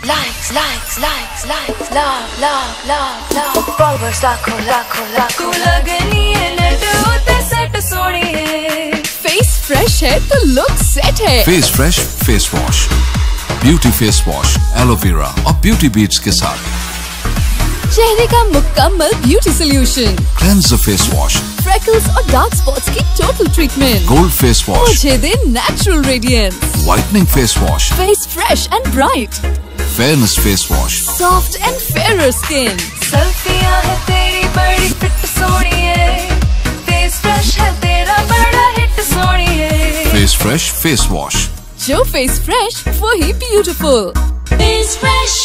Followers लाखों लगनी है नेट होते सेट सोनी है। फेस फ्रेश है तो लुक सेट है। Face fresh face wash, beauty face wash aloe vera और ब्यूटी बीट्स के साथ चेहरे का मुकम्मल beauty solution. Cleanser face wash, freckles और डार्क स्पॉट्स की total treatment. Gold face wash, मुझे दे natural radiance. Whitening face wash, face fresh and bright. Fairness face wash, soft and fair skin. सेल्फियां है तेरी बड़ी फिट सोनी है। फेस फ्रेश है तेरा बड़ा हिट सोनी है। फेस फ्रेश फेस वॉश, जो फेस फ्रेश वही ब्यूटीफुल। Face fresh